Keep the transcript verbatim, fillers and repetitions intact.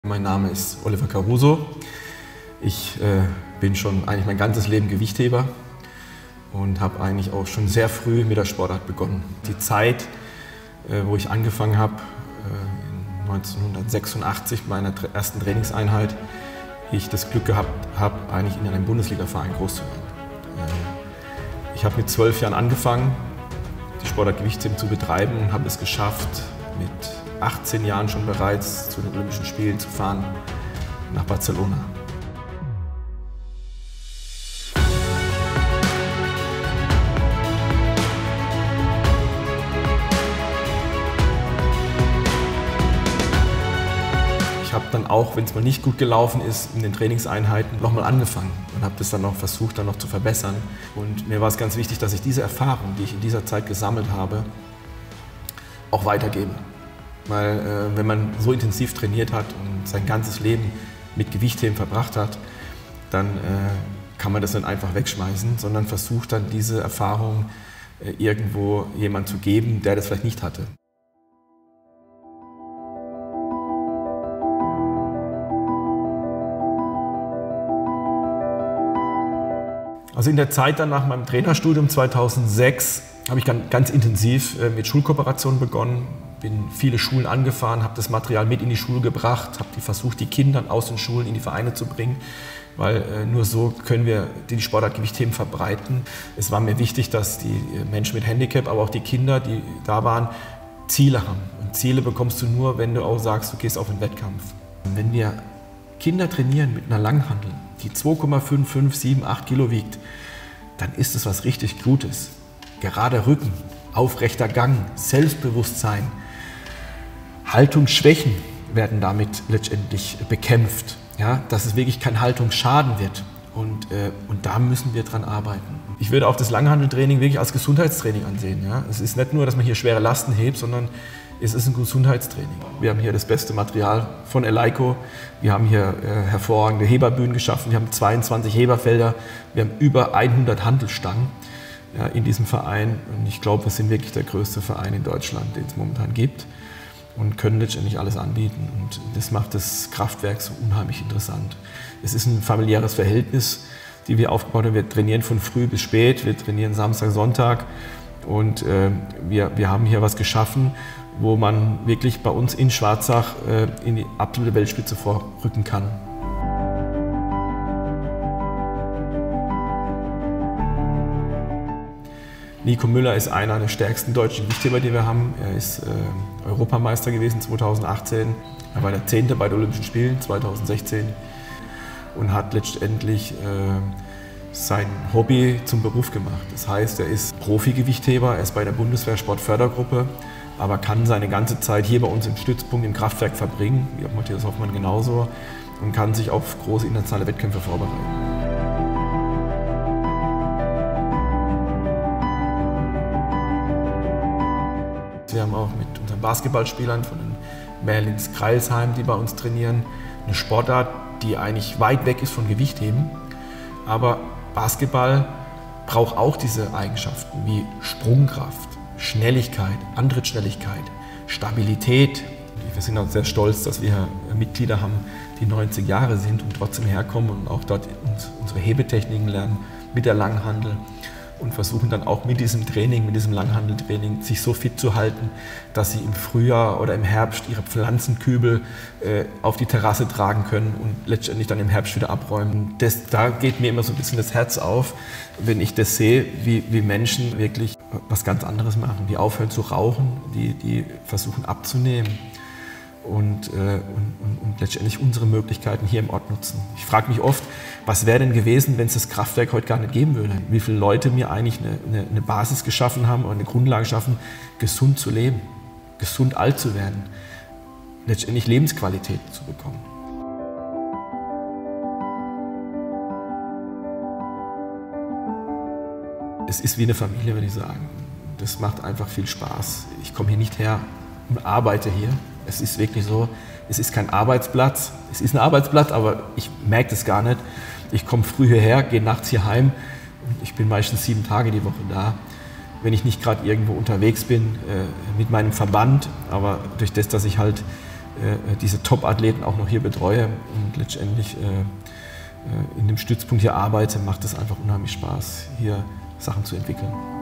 Mein Name ist Oliver Caruso. Ich äh, bin schon eigentlich mein ganzes Leben Gewichtheber und habe eigentlich auch schon sehr früh mit der Sportart begonnen. Die Zeit, äh, wo ich angefangen habe, äh, neunzehnhundertsechsundachtzig bei meiner ersten Trainingseinheit, ich das Glück gehabt habe, eigentlich in einem Bundesliga-Verein groß zu werden. Äh, ich habe mit zwölf Jahren angefangen, die Sportart Gewichtheben zu betreiben und habe es geschafft, mit achtzehn Jahren schon bereits zu den Olympischen Spielen zu fahren nach Barcelona. Ich habe dann auch, wenn es mal nicht gut gelaufen ist, in den Trainingseinheiten nochmal angefangen und habe das dann noch versucht, dann noch zu verbessern. Und mir war es ganz wichtig, dass ich diese Erfahrung, die ich in dieser Zeit gesammelt habe, auch weitergebe. Weil äh, wenn man so intensiv trainiert hat und sein ganzes Leben mit Gewichtheben verbracht hat, dann äh, kann man das nicht einfach wegschmeißen, sondern versucht dann diese Erfahrung äh, irgendwo jemand zu geben, der das vielleicht nicht hatte. Also in der Zeit dann nach meinem Trainerstudium zweitausendsechs habe ich ganz, ganz intensiv äh, mit Schulkooperationen begonnen. Bin viele Schulen angefahren, habe das Material mit in die Schule gebracht, habe die versucht, die Kinder aus den Schulen in die Vereine zu bringen, weil äh, nur so können wir die Sportart Gewichtheben verbreiten. Es war mir wichtig, dass die Menschen mit Handicap, aber auch die Kinder, die da waren, Ziele haben. Und Ziele bekommst du nur, wenn du auch sagst, du gehst auf den Wettkampf. Und wenn wir Kinder trainieren mit einer Langhantel, die zwei Komma fünf, fünf, sieben, acht Kilo wiegt, dann ist es was richtig Gutes. Gerader Rücken, aufrechter Gang, Selbstbewusstsein, Haltungsschwächen werden damit letztendlich bekämpft, ja, dass es wirklich kein Haltungsschaden wird. Und, äh, und da müssen wir dran arbeiten. Ich würde auch das Langhanteltraining wirklich als Gesundheitstraining ansehen. Ja. Es ist nicht nur, dass man hier schwere Lasten hebt, sondern es ist ein Gesundheitstraining. Wir haben hier das beste Material von Eleiko. Wir haben hier äh, hervorragende Heberbühnen geschaffen. Wir haben zweiundzwanzig Heberfelder. Wir haben über hundert Hantelstangen ja, in diesem Verein. Und ich glaube, wir sind wirklich der größte Verein in Deutschland, den es momentan gibt. Und können letztendlich alles anbieten. Und das macht das Kraftwerk so unheimlich interessant. Es ist ein familiäres Verhältnis, die wir aufgebaut haben. Wir trainieren von früh bis spät. Wir trainieren Samstag, Sonntag. Und äh, wir, wir haben hier was geschaffen, wo man wirklich bei uns in Schwarzach äh, in die absolute Weltspitze vorrücken kann. Nico Müller ist einer der stärksten deutschen Gewichtheber, die wir haben. Er ist äh, Europameister gewesen zweitausendachtzehn. Er war der Zehnte bei den Olympischen Spielen zweitausendsechzehn und hat letztendlich äh, sein Hobby zum Beruf gemacht. Das heißt, er ist Profi-Gewichtheber, er ist bei der Bundeswehr Sportfördergruppe, aber kann seine ganze Zeit hier bei uns im Stützpunkt im Kraftwerk verbringen, wie auch Matthias Hoffmann genauso, und kann sich auf große internationale Wettkämpfe vorbereiten. Wir haben auch mit unseren Basketballspielern von den Merlins Kreilsheim, die bei uns trainieren, eine Sportart, die eigentlich weit weg ist von Gewichtheben. Aber Basketball braucht auch diese Eigenschaften wie Sprungkraft, Schnelligkeit, Antrittsschnelligkeit, Stabilität. Wir sind auch sehr stolz, dass wir Mitglieder haben, die neunzig Jahre sind und trotzdem herkommen und auch dort unsere Hebetechniken lernen mit der Langhantel. Und versuchen dann auch mit diesem Training, mit diesem Langhanteltraining, sich so fit zu halten, dass sie im Frühjahr oder im Herbst ihre Pflanzenkübel äh, auf die Terrasse tragen können und letztendlich dann im Herbst wieder abräumen. Das, da geht mir immer so ein bisschen das Herz auf, wenn ich das sehe, wie, wie Menschen wirklich was ganz anderes machen. Die aufhören zu rauchen, die, die versuchen abzunehmen. Und, äh, und, und, und letztendlich unsere Möglichkeiten hier im Ort nutzen. Ich frage mich oft, was wäre denn gewesen, wenn es das Kraftwerk heute gar nicht geben würde? Wie viele Leute mir eigentlich eine, eine, eine Basis geschaffen haben oder eine Grundlage geschaffen, gesund zu leben, gesund alt zu werden, letztendlich Lebensqualität zu bekommen. Es ist wie eine Familie, würde ich sagen. Das macht einfach viel Spaß. Ich komme hier nicht her und arbeite hier. Es ist wirklich so, es ist kein Arbeitsplatz. Es ist ein Arbeitsplatz, aber ich merke das gar nicht. Ich komme früh hierher, gehe nachts hier heim und ich bin meistens sieben Tage die Woche da. wenn ich nicht gerade irgendwo unterwegs bin äh, mit meinem Verband. Aber durch das, dass ich halt äh, diese Top-Athleten auch noch hier betreue und letztendlich äh, in dem Stützpunkt hier arbeite, macht es einfach unheimlich Spaß, hier Sachen zu entwickeln.